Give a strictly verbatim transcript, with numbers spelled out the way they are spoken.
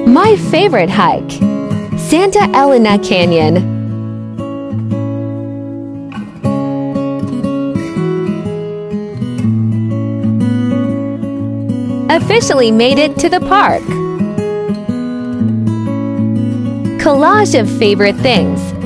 My favorite hike, Santa Elena Canyon. Officially made it to the park. Collage of favorite things.